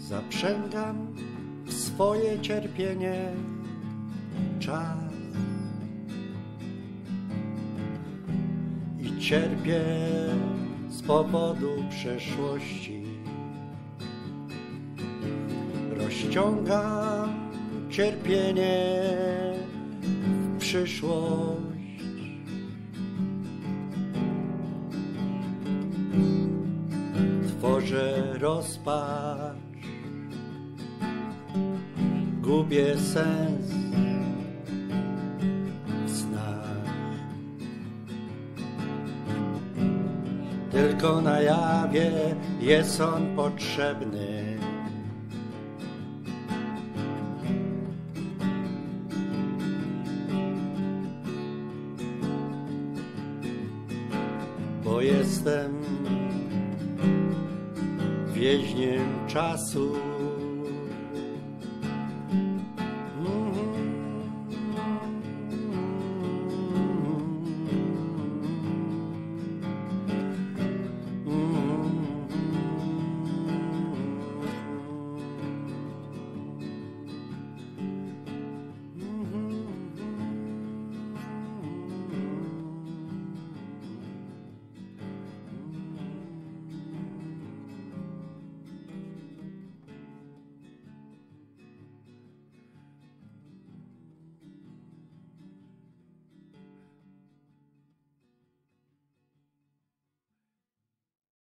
Zaprzęgam w swoje cierpienie czas i cierpię z powodu przeszłości. Rozciągam cierpienie w przyszłość. Tworzę rozpacz, gubię sens w snach. Tylko na jawie jest on potrzebny. Bo jestem więźniem czasu.